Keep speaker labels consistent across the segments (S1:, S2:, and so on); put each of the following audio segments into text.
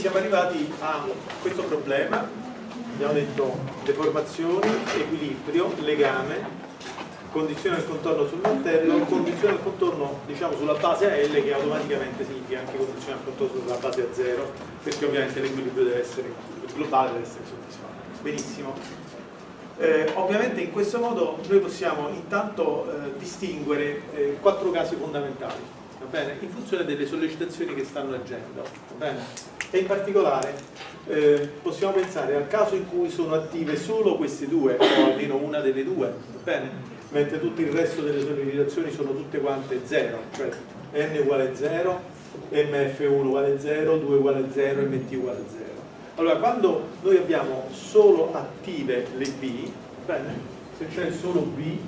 S1: siamo arrivati a questo problema, abbiamo detto deformazioni, equilibrio, legame, condizione del contorno sul mantello, condizione del contorno diciamo sulla base AL, che automaticamente significa anche condizione del contorno sulla base a 0, perché ovviamente l'equilibrio deve essere, il globale deve essere soddisfatto. Benissimo. Ovviamente in questo modo noi possiamo intanto distinguere 4 casi fondamentali, va bene? In funzione delle sollecitazioni che stanno agendo, va bene? E in particolare possiamo pensare al caso in cui sono attive solo queste due, o almeno una delle due, va bene? Mentre tutto il resto delle sollecitazioni sono tutte quante 0, cioè n uguale 0, mf1 uguale 0, 2 uguale 0, mt uguale 0. Allora, quando noi abbiamo solo attive le V, bene, se c'è solo V,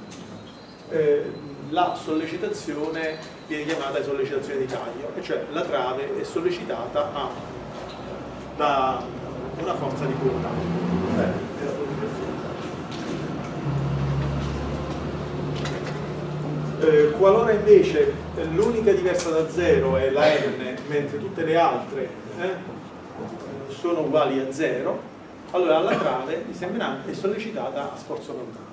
S1: la sollecitazione viene chiamata sollecitazione di taglio, e cioè la trave è sollecitata da una forza di pulldown. Qualora invece l'unica diversa da 0 è la n, mentre tutte le altre sono uguali a 0, allora la trave è sollecitata a sforzo normale.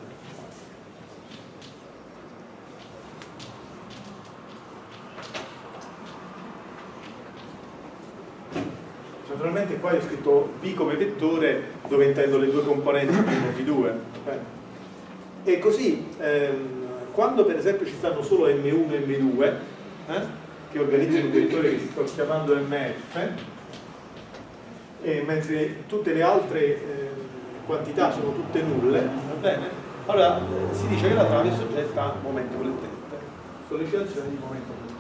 S1: Naturalmente qua ho scritto V come vettore dove intendo le due componenti V1 e V2. E così quando per esempio ci stanno solo M1 e M2 che organizzano un vettore che sto chiamando MF, mentre tutte le altre quantità sono tutte nulle, va bene? Allora si dice che la trave è soggetta a momento flettente, sollecitazione di momento flettente.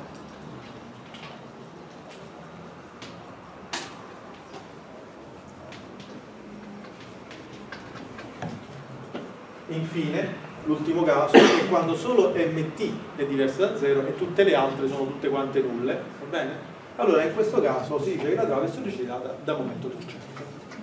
S1: Infine, l'ultimo caso è quando solo mt è diversa da 0 e tutte le altre sono tutte quante nulle, va bene? Allora in questo caso si dice che la trave è sollecitata da momento torcente.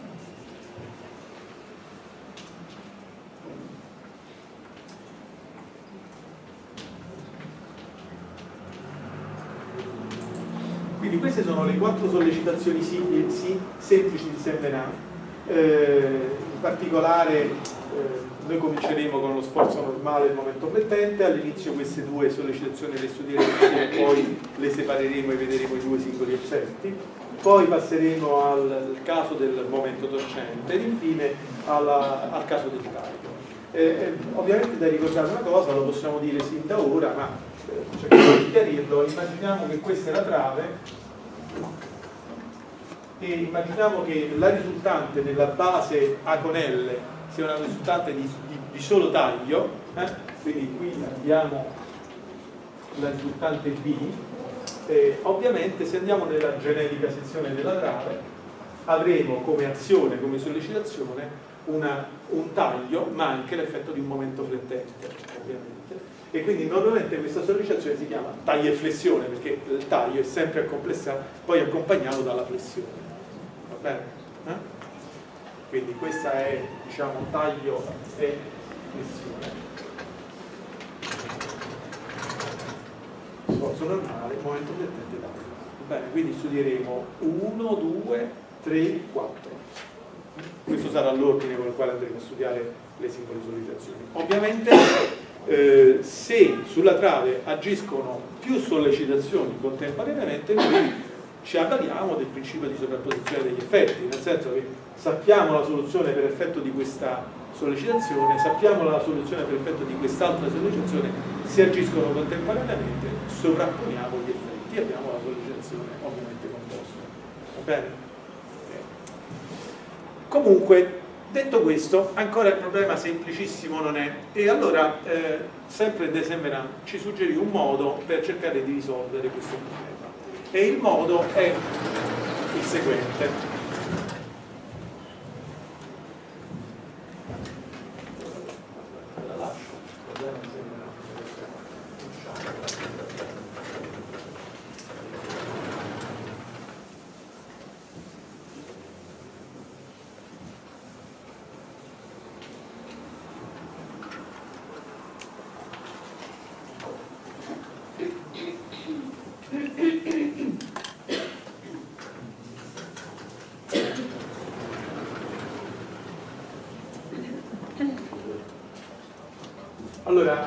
S1: Quindi queste sono le 4 sollecitazioni semplici di Saint-Venant. In particolare noi cominceremo con lo sforzo normale e il momento flettente. All'inizio queste due sollecitazioni le studieremo insieme, poi le separeremo e vedremo i due singoli effetti, poi passeremo al caso del momento torcente ed infine al caso del taglio. Ovviamente da ricordare una cosa, lo possiamo dire sin da ora, ma cerchiamo di chiarirlo. Immaginiamo che questa è la trave e immaginiamo che la risultante della base A con L sia una risultante di solo taglio, quindi qui abbiamo la risultante B. Ovviamente se andiamo nella generica sezione della trave avremo come azione, come sollecitazione un taglio, ma anche l'effetto di un momento flettente, ovviamente. E quindi normalmente questa sollecitazione si chiama taglio e flessione, perché il taglio è sempre poi accompagnato dalla flessione, va bene? Quindi questa è, diciamo, taglio e flessione. Sforzo normale, momento flettente, taglio. Va bene, quindi studieremo 1, 2, 3, 4. Questo sarà l'ordine con il quale andremo a studiare le singole sollecitazioni. Ovviamente se sulla trave agiscono più sollecitazioni contemporaneamente, noi ci avvaliamo del principio di sovrapposizione degli effetti, nel senso che sappiamo la soluzione per effetto di questa sollecitazione, sappiamo la soluzione per effetto di quest'altra sollecitazione, se agiscono contemporaneamente sovrapponiamo gli effetti e abbiamo la sollecitazione ovviamente composta. Va bene? Comunque, detto questo, ancora il problema semplicissimo non è, e allora sempre De Saint-Venant ci suggerì un modo per cercare di risolvere questo problema. E il modo è il seguente. Allora,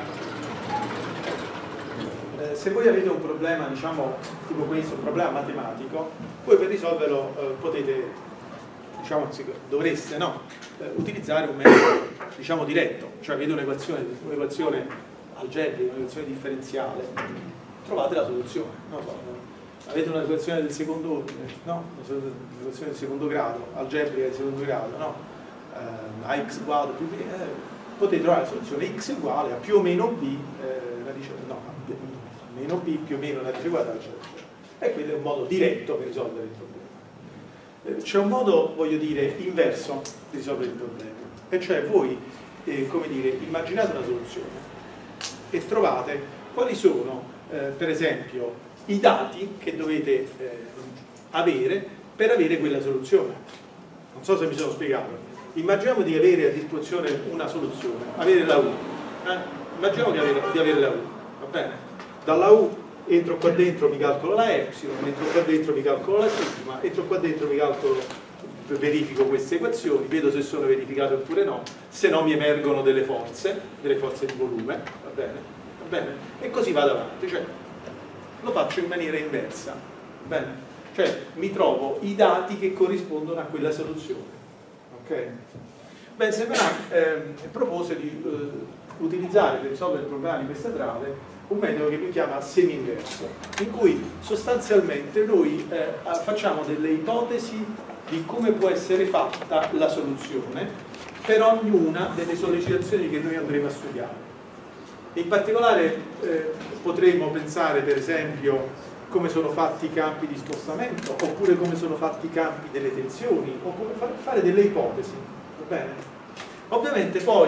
S1: se voi avete un problema, diciamo, tipo questo, un problema matematico, voi per risolverlo potete, diciamo, dovreste, no? Utilizzare un metodo, diciamo, diretto, cioè avete un'equazione algebrica, un'equazione differenziale, trovate la soluzione, non so, avete un'equazione del secondo ordine, no? Un'equazione del secondo grado, algebrica del secondo grado, no? Ax uguale più b, potete trovare la soluzione x uguale a più o meno b radice, no, meno b più o meno radice quadrata, eccetera. E quello è un modo diretto per risolvere il problema. C'è un modo, voglio dire, inverso di risolvere il problema, e cioè voi, come dire, immaginate una soluzione e trovate quali sono, per esempio, i dati che dovete avere per avere quella soluzione. Non so se mi sono spiegato. Immaginiamo di avere a disposizione una soluzione, avere la U. Immaginiamo di avere la U, va bene? Dalla U entro qua dentro, mi calcolo la epsilon, entro qua dentro, mi calcolo la sigma, entro qua dentro, mi calcolo, verifico queste equazioni, vedo se sono verificate oppure no, se no mi emergono delle forze di volume, va bene? Va bene? E così vado avanti, cioè lo faccio in maniera inversa, va bene? Cioè mi trovo i dati che corrispondono a quella soluzione. Okay. Beh, Semmelin propose di utilizzare per risolvere il problema di questa trave un metodo che lui chiama semi-inverso, in cui sostanzialmente noi facciamo delle ipotesi di come può essere fatta la soluzione per ognuna delle sollecitazioni che noi andremo a studiare. In particolare potremmo pensare, per esempio, come sono fatti i campi di spostamento, oppure come sono fatti i campi delle tensioni, o come fare delle ipotesi, va bene? Ovviamente poi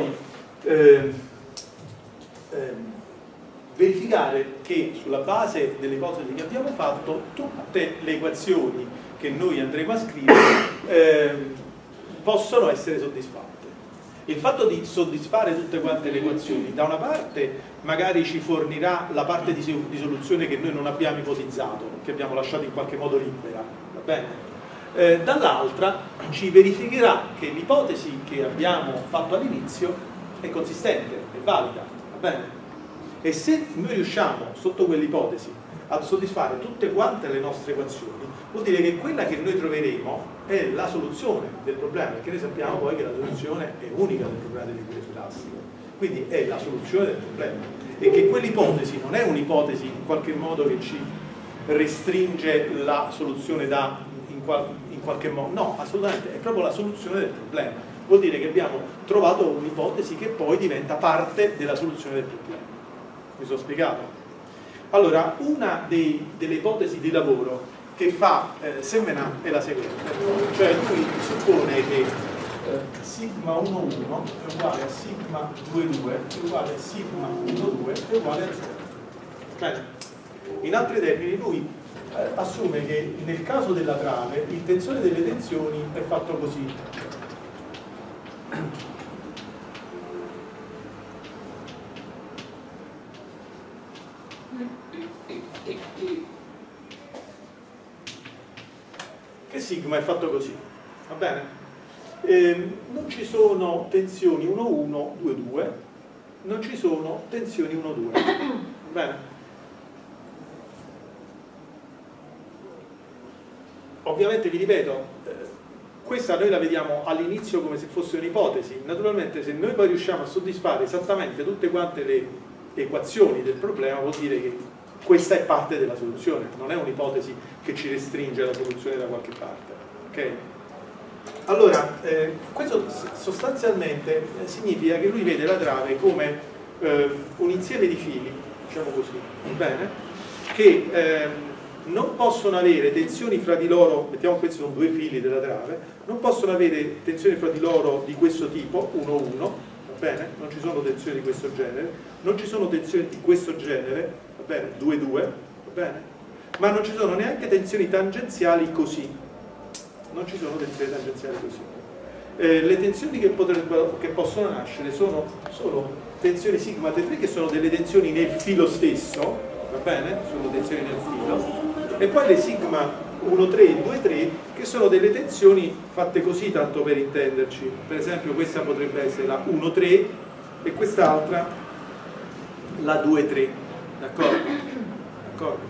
S1: verificare che sulla base delle ipotesi che abbiamo fatto tutte le equazioni che noi andremo a scrivere possono essere soddisfatte. Il fatto di soddisfare tutte quante le equazioni, da una parte magari ci fornirà la parte di soluzione che noi non abbiamo ipotizzato, che abbiamo lasciato in qualche modo libera, va bene? Dall'altra ci verificherà che l'ipotesi che abbiamo fatto all'inizio è consistente, è valida, va bene? E se noi riusciamo, sotto quell'ipotesi, a soddisfare tutte quante le nostre equazioni, vuol dire che quella che noi troveremo è la soluzione del problema, perché noi sappiamo poi che la soluzione è unica del problema dell'equilibrio elastico, quindi è la soluzione del problema, e che quell'ipotesi non è un'ipotesi in qualche modo che ci restringe la soluzione in qualche modo, no, assolutamente, è proprio la soluzione del problema. Vuol dire che abbiamo trovato un'ipotesi che poi diventa parte della soluzione del problema. Mi sono spiegato? Allora, una delle ipotesi di lavoro che fa Semmelin è la seguente, cioè lui suppone che sigma 1,1 è uguale a sigma 2,2 è uguale a sigma 1,2 è uguale a 0. Bene. In altri termini, lui assume che nel caso della trave il tensore delle tensioni è fatto così. Che sigma è fatto così, va bene? Non ci sono tensioni 1,1, 2,2, non ci sono tensioni 1,2, va bene? Ovviamente vi ripeto, questa noi la vediamo all'inizio come se fosse un'ipotesi. Naturalmente se noi poi riusciamo a soddisfare esattamente tutte quante le equazioni del problema, vuol dire che questa è parte della soluzione, non è un'ipotesi che ci restringe la soluzione da qualche parte. Okay? Allora, questo sostanzialmente significa che lui vede la trave come un insieme di fili, diciamo così, bene? Che non possono avere tensioni fra di loro, mettiamo che questi sono due fili della trave, non possono avere tensioni fra di loro di questo tipo, 1,1, va bene? Non ci sono tensioni di questo genere, non ci sono tensioni di questo genere, va bene? 2,2, va bene? Ma non ci sono neanche tensioni tangenziali così, non ci sono tensioni tangenziali così. Le tensioni che possono nascere sono tensioni sigma T3, che sono delle tensioni nel filo stesso, va bene? Sono tensioni nel filo. E poi le sigma 1,3 e 2,3 che sono delle tensioni fatte così, tanto per intenderci. Per esempio questa potrebbe essere la 1,3 e quest'altra la 2,3, d'accordo? D'accordo?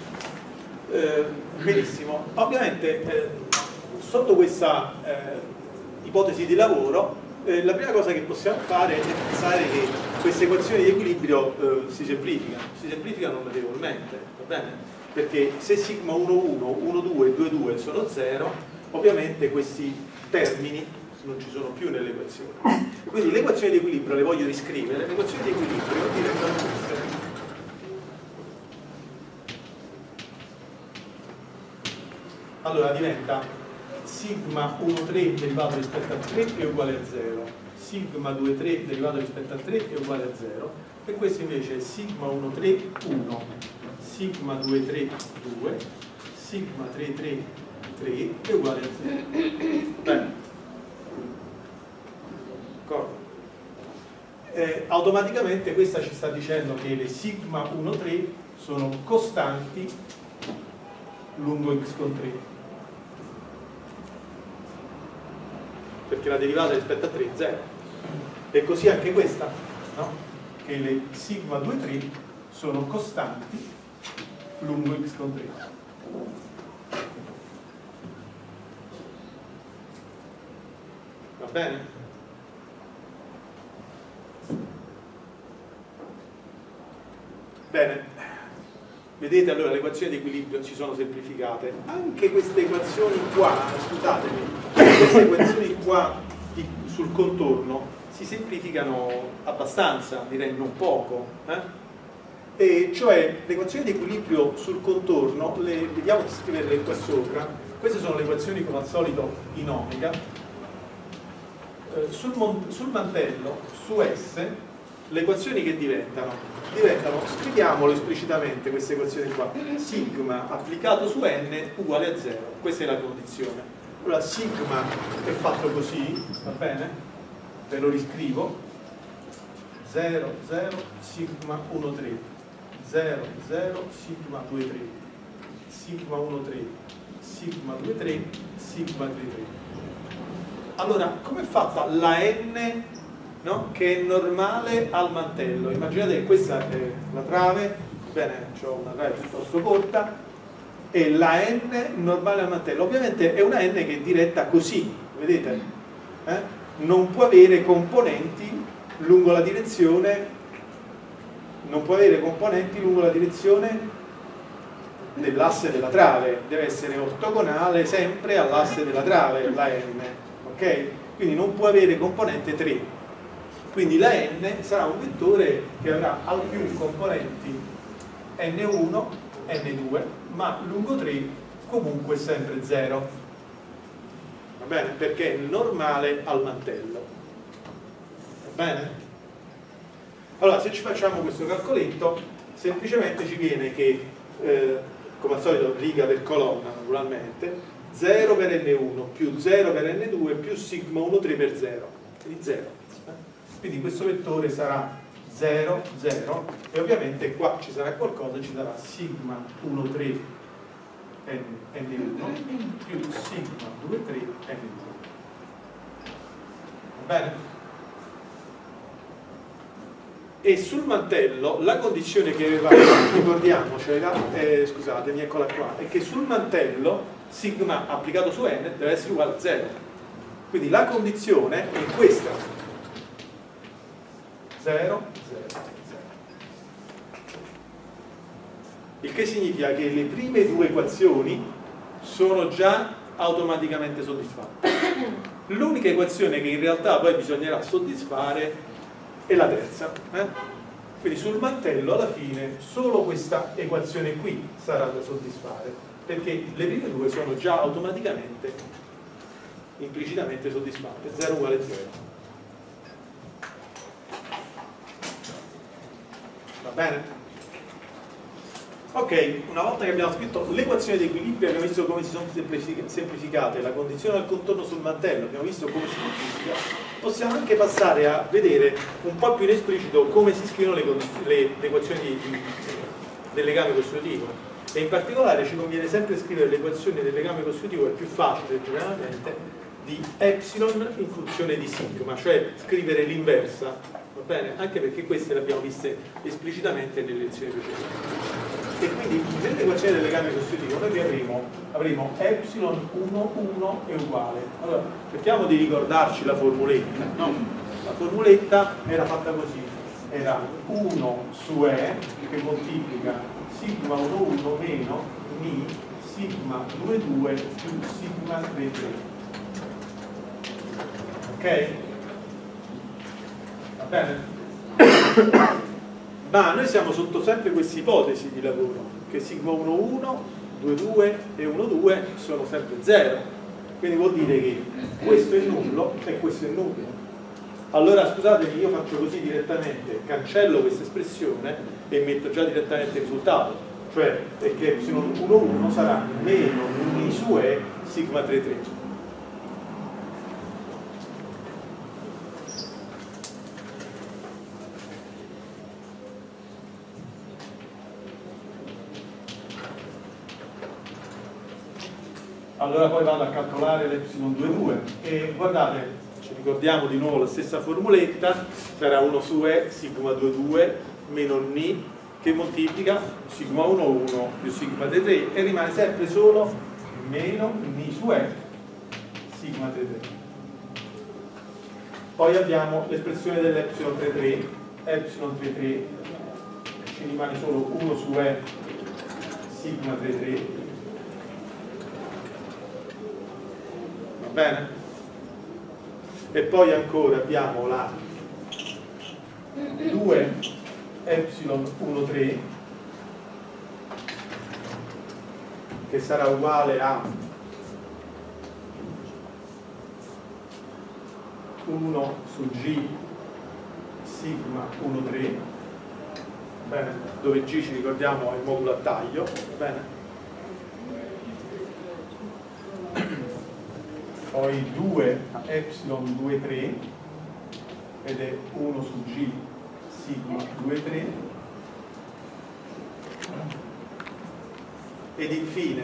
S1: Benissimo, ovviamente sotto questa ipotesi di lavoro la prima cosa che possiamo fare è pensare che queste equazioni di equilibrio si semplificano notevolmente, va bene? Perché se sigma 1, 1, 1, 2, 2, 2 sono 0, ovviamente questi termini non ci sono più nelle equazioni. Quindi le equazioni di equilibrio le voglio riscrivere, le equazioni di equilibrio diventano queste. Allora diventa sigma 1,3 derivato rispetto a 3 è uguale a 0, sigma 2,3 derivato rispetto a 3 è uguale a 0, e questo invece è sigma 1,3 1, sigma 2,3 2, sigma 3,3 3 è uguale a 0. Bene. D'accordo? Automaticamente questa ci sta dicendo che le sigma 1,3 sono costanti lungo x con 3, perché la derivata rispetto a 3 è 0, e così anche questa, no? Che le sigma 2,3 sono costanti lungo x con 3. Va bene? Bene, vedete allora le equazioni di equilibrio si sono semplificate. Anche queste equazioni qua, scusatemi, queste equazioni qua sul contorno si semplificano abbastanza, direi non poco, E cioè le equazioni di equilibrio sul contorno, vediamo di scriverle qua sopra. Queste sono le equazioni come al solito in omega. Sul mantello, su S, le equazioni che diventano, scriviamolo esplicitamente queste equazioni qua, sigma applicato su n uguale a 0, questa è la condizione. Allora sigma è fatto così, va bene? Ve lo riscrivo: 0 0 sigma 1 3, 0 0 sigma 2 3, sigma 1 3, sigma 2 3, sigma 3 3. Allora come è fatta la n, no? Che è normale al mantello? Immaginate che questa è la trave, bene, ho una trave piuttosto corta, e la n normale al mantello. Ovviamente è una n che è diretta così, vedete? Non può avere componenti lungo la direzione, dell'asse della trave, deve essere ortogonale sempre all'asse della trave, la n, ok? Quindi non può avere componente 3. Quindi la n sarà un vettore che avrà al più componenti n1, n2, ma lungo 3 comunque sempre 0. Va bene? Perché è normale al mantello. Va bene? Allora, se ci facciamo questo calcoletto, semplicemente ci viene che, come al solito, riga per colonna, naturalmente, 0 per n1 più 0 per n2 più sigma 1 3 per 0. Quindi 0. Quindi questo vettore sarà 0, 0, e ovviamente qua ci sarà qualcosa, ci sarà sigma 1, 3 n1 più sigma 2, 3 n2. Va bene? E sul mantello la condizione che avevamo, ricordiamocela, scusatemi, eccola qua, è che sul mantello sigma applicato su n deve essere uguale a 0. Quindi la condizione è questa. 0, 0, 0. Il che significa che le prime due equazioni sono già automaticamente soddisfatte. L'unica equazione che in realtà poi bisognerà soddisfare è la terza. Quindi sul mantello alla fine solo questa equazione qui sarà da soddisfare, perché le prime due sono già automaticamente, implicitamente soddisfatte. 0 uguale 0. Va bene? Ok, una volta che abbiamo scritto l'equazione di equilibrio, abbiamo visto come si sono semplificate la condizione al contorno sul mantello, abbiamo visto come si semplifica, possiamo anche passare a vedere un po' più in esplicito come si scrivono le equazioni del legame costitutivo, e in particolare ci conviene sempre scrivere le equazioni del legame costitutivo, è più facile generalmente, di epsilon in funzione di sigma, cioè scrivere l'inversa, va bene? Anche perché queste le abbiamo viste esplicitamente nelle lezioni precedenti. E quindi nell'equazione del legame costitutivo noi avremo epsilon 1, 1 è uguale. Allora, cerchiamo di ricordarci la formuletta, no? La formuletta era fatta così, era 1 su E che moltiplica sigma 1, 1 meno mi sigma 2, 2 più sigma 3, 3. Ok? Va bene? Ma noi siamo sotto sempre questa ipotesi di lavoro, che sigma 1, 1, 2, 2 e 1, 2 sono sempre 0. Quindi vuol dire che questo è nullo e questo è nullo. Allora scusatemi, io faccio così direttamente, cancello questa espressione e metto già direttamente il risultato. Cioè che epsilon 1, 1 sarà meno mi su E sigma 3, 3. Allora poi vado a calcolare l'epsilon 2, 2 e guardate, ci ricordiamo di nuovo la stessa formuletta, sarà 1 su E sigma 2, 2 meno ni che moltiplica sigma 1, 1 più sigma 3, 3 e rimane sempre solo meno ni su E sigma 3, 3. Poi abbiamo l'espressione dell'epsilon 3, 3, epsilon 3, 3, ci rimane solo 1 su E sigma 3, 3. Bene? E poi ancora abbiamo la 2 epsilon 1, 3 che sarà uguale a 1 su G sigma 1, 3, bene? Dove G ci ricordiamo è il modulo a taglio, bene? Poi 2 epsilon 2, 3 ed è 1 su G sigma 2, 3 ed infine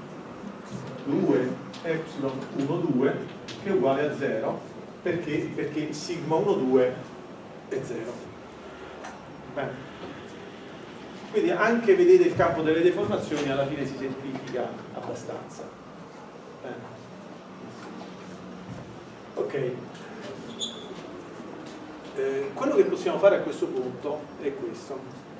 S1: 2 epsilon 1, 2 che è uguale a 0 perché sigma 1, 2 è 0. Bene. Quindi anche vedete il campo delle deformazioni alla fine si semplifica abbastanza. Bene. Ok, quello che possiamo fare a questo punto è questo.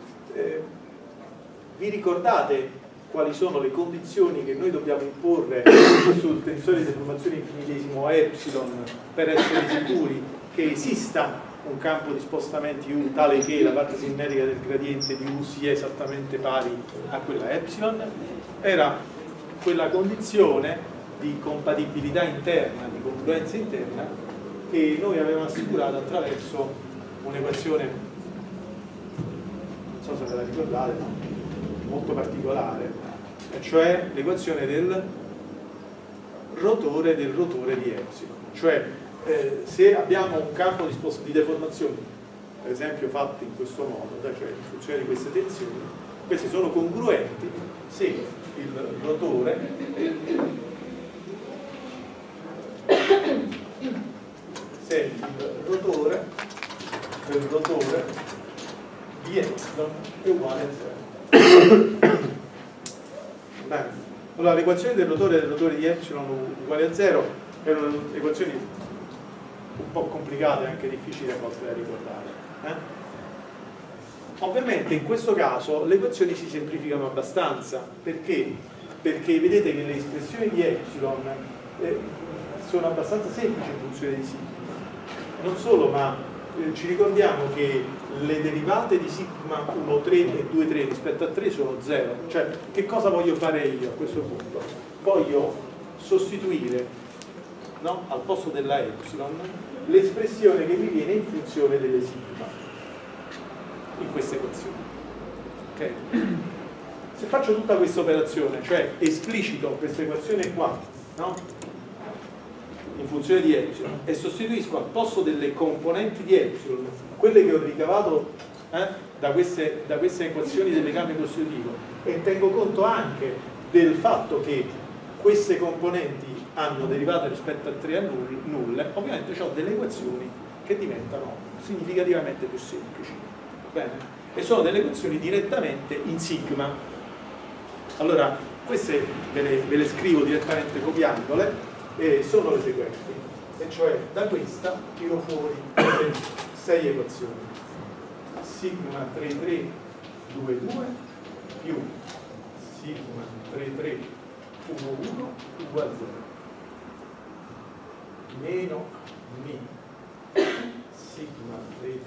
S1: Vi ricordate quali sono le condizioni che noi dobbiamo imporre sul tensore di deformazione infinitesimo epsilon per essere sicuri che esista un campo di spostamenti U tale che la parte simmetrica del gradiente di U sia esattamente pari a quella epsilon? Era quella condizione di compatibilità interna, di congruenza interna che noi avevamo assicurato attraverso un'equazione, non so se ve la ricordate, ma molto particolare, cioè l'equazione del rotore di epsilon. Cioè se abbiamo un campo di deformazioni, per esempio fatto in questo modo, cioè in funzione di queste tensioni, questi sono congruenti se il rotore del rotore di epsilon è uguale a 0. Bene. Allora l'equazione del rotore di epsilon uguale a 0 erano equazioni un po' complicate e anche difficili a volte da ricordare. Ovviamente in questo caso le equazioni si semplificano abbastanza perché vedete che le espressioni di epsilon sono abbastanza semplici in funzione di sigma. Non solo, ma ci ricordiamo che le derivate di sigma 1, 3 e 2, 3 rispetto a 3 sono 0. Cioè, che cosa voglio fare io a questo punto? Voglio sostituire, no, al posto della epsilon l'espressione che mi viene in funzione delle sigma in questa equazione. Ok? Se faccio tutta questa operazione, cioè esplicito questa equazione qua, no? In funzione di epsilon e sostituisco al posto delle componenti di epsilon quelle che ho ricavato da queste equazioni del legame costitutivo e tengo conto anche del fatto che queste componenti hanno derivate rispetto a 3 a nulle, ovviamente ho delle equazioni che diventano significativamente più semplici. Bene? E sono delle equazioni direttamente in sigma. Allora, queste ve le scrivo direttamente copiandole, e sono le seguenti, e cioè da questa tiro fuori 6 equazioni. Sigma 3322 più sigma 3311 uguale a 0 meno mi sigma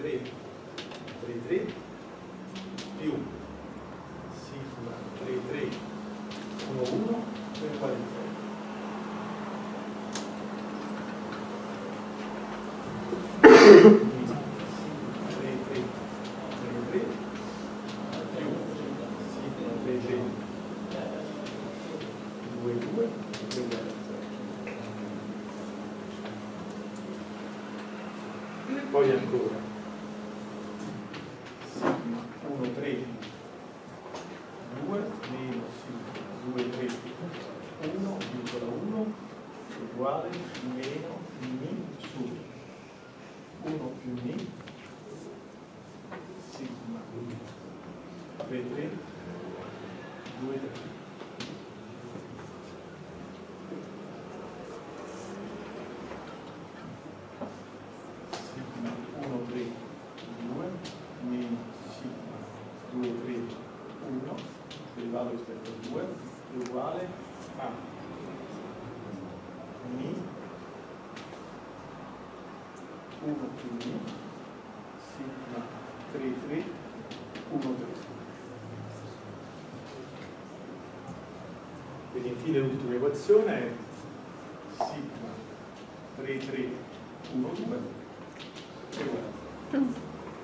S1: 3333 più sigma 3311 uguale a 0. Poi ancora sigma 1 3 2 meno sigma 2 3 1,1 uguale meno mi su 1 più mi sigma 3 3 2 3. Derivato rispetto a 2 è uguale a mi 1 più mi sigma 3 3 1 3. Quindi infine l'ultima equazione è sigma 3 3 1 2 è uguale a 0.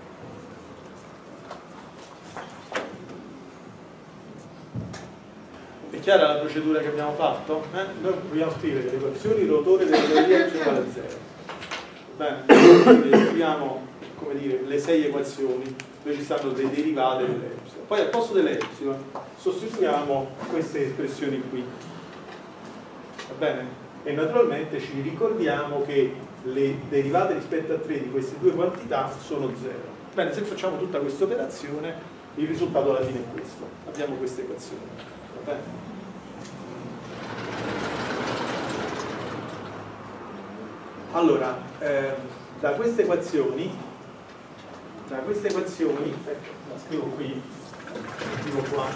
S1: È chiara la procedura che abbiamo fatto? Noi vogliamo scrivere le equazioni rotore della teoria uguale a 0. Bene, quindi scriviamo, come dire, le 6 equazioni dove ci stanno le derivate delle epsilon. Poi al posto delle epsilon sostituiamo queste espressioni qui. Va bene? E naturalmente ci ricordiamo che le derivate rispetto a 3 di queste due quantità sono 0. Bene, se facciamo tutta questa operazione, il risultato alla fine è questo. Abbiamo questa equazione. Va bene? Allora, da queste equazioni, ecco, la scrivo qui, scrivo qua.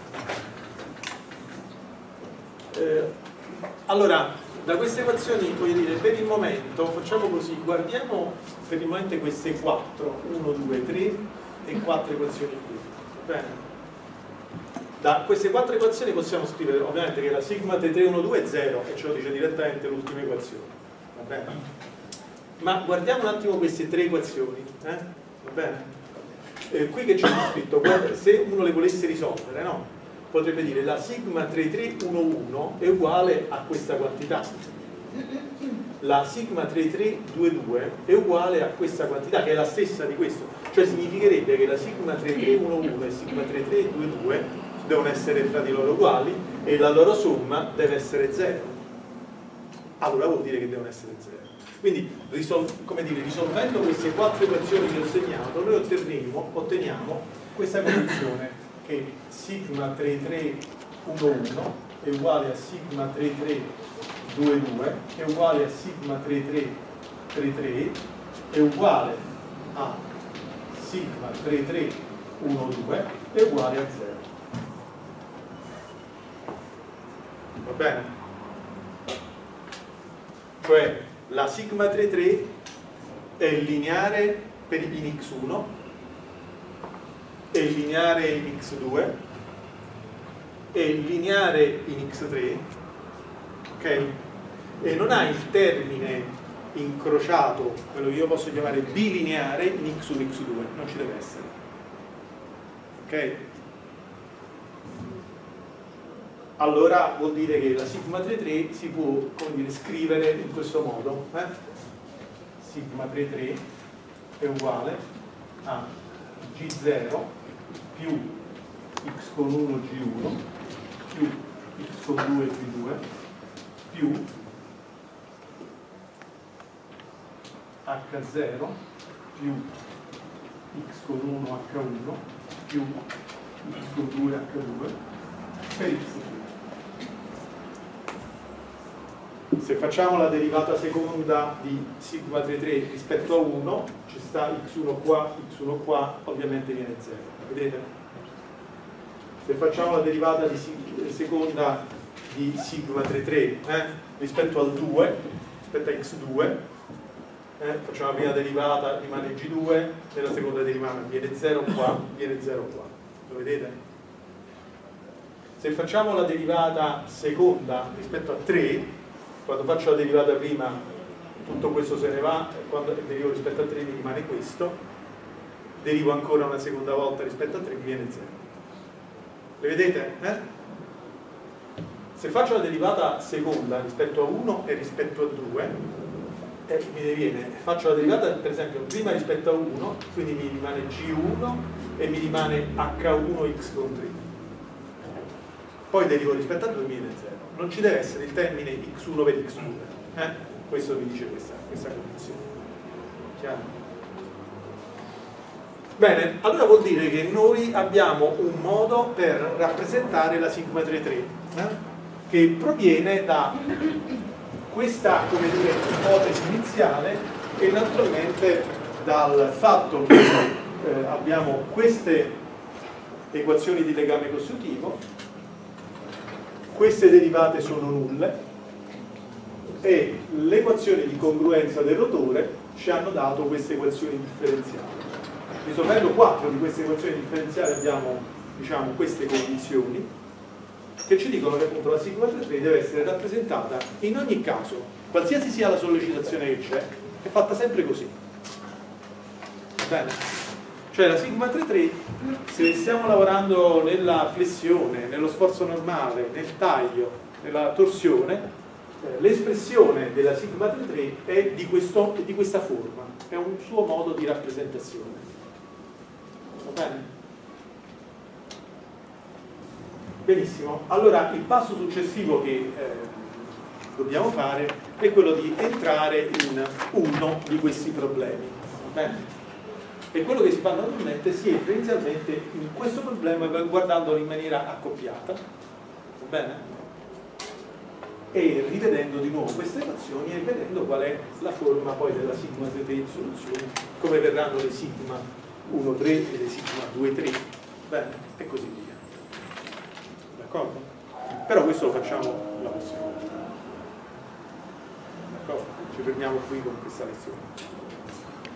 S1: Allora, da queste equazioni, voglio dire, per il momento, facciamo così, guardiamo per il momento queste 4, 1, 2, 3 e 4 equazioni qui. Bene? Da queste 4 equazioni possiamo scrivere ovviamente che la sigma T312 è 0 e ce lo dice direttamente l'ultima equazione. Va bene? Ma guardiamo un attimo queste 3 equazioni. Va bene? Qui che c'è scritto, se uno le volesse risolvere, no? Potrebbe dire la sigma 3311 è uguale a questa quantità. La sigma 3322 è uguale a questa quantità, che è la stessa di questo. Cioè significherebbe che la sigma 3311 e sigma 3322 devono essere fra di loro uguali e la loro somma deve essere 0. Allora vuol dire che devono essere 0. Quindi, risolvendo queste 4 equazioni che ho segnato, noi otteniamo questa condizione che sigma 3311 è uguale a sigma 3322 è uguale a sigma 3333 è uguale a sigma 3312 è uguale a 0. Va bene? Cioè la sigma 33 è lineare in x1, è lineare in x2, è lineare in x3, ok? E non ha il termine incrociato, quello che io posso chiamare bilineare in x1 e x2, non ci deve essere. Ok? Allora vuol dire che la sigma 33 si può, come dire, scrivere in questo modo. Sigma 33 è uguale a G0 più x con 1 G1 più x con 2 G2 più H0 più x con 1 H1 più x con 2 H2 per x. Se facciamo la derivata seconda di sigma 33 rispetto a 1, ci sta x1 qua, ovviamente viene 0. Vedete? Se facciamo la derivata di seconda di sigma 33 rispetto al 2, rispetto a x2, facciamo la prima derivata, rimane g2, nella seconda derivata viene 0 qua, viene 0 qua. Lo vedete? Se facciamo la derivata seconda rispetto a 3, quando faccio la derivata prima tutto questo se ne va, quando derivo rispetto a 3 mi rimane questo, derivo ancora una seconda volta rispetto a 3 mi viene 0. Le vedete? Se faccio la derivata seconda rispetto a 1 e rispetto a 2, mi viene, faccio la derivata per esempio prima rispetto a 1, quindi mi rimane G1 e mi rimane H1x con 3. Poi derivo rispetto a 2 e mi viene 0. Non ci deve essere il termine x1 per x2. Questo mi dice questa condizione. Chiaro? Bene, allora vuol dire che noi abbiamo un modo per rappresentare la sigma 33 che proviene da questa, come dire, ipotesi iniziale e naturalmente dal fatto che abbiamo queste equazioni di legame costitutivo, queste derivate sono nulle e le equazioni di congruenza del rotore ci hanno dato queste equazioni differenziali. Risolvendo 4 di queste equazioni differenziali abbiamo, diciamo, queste condizioni che ci dicono che appunto la sigma 33 deve essere rappresentata in ogni caso, qualsiasi sia la sollecitazione che c'è, è fatta sempre così. Bene? Cioè la sigma 33, se stiamo lavorando nella flessione, nello sforzo normale, nel taglio, nella torsione, l'espressione della sigma 33 è di questa forma, è un suo modo di rappresentazione. Va bene? Benissimo, allora il passo successivo che dobbiamo fare è quello di entrare in uno di questi problemi. Va bene? E quello che si fa normalmente si entra inizialmente in questo problema guardandolo in maniera accoppiata, va bene? E rivedendo di nuovo queste equazioni e vedendo qual è la forma poi della sigma 3 in soluzione, come verranno le sigma 1,3 e le sigma 2,3, bene, e così via. D'accordo? Però questo lo facciamo la prossima volta. D'accordo? Ci fermiamo qui con questa lezione.